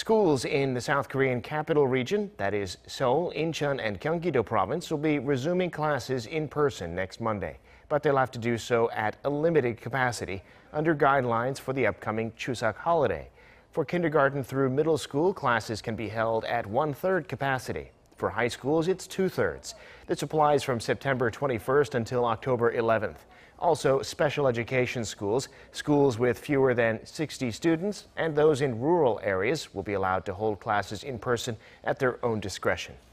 Schools in the South Korean capital region, that is Seoul, Incheon, and Gyeonggi-do province, will be resuming classes in person next Monday. But they'll have to do so at a limited capacity under guidelines for the upcoming Chuseok holiday. For kindergarten through middle school, classes can be held at 1/3 capacity. For high schools, it's 2/3. This applies from September 21st until October 11th. Also, special education schools, schools with fewer than 60 students, and those in rural areas will be allowed to hold classes in person at their own discretion.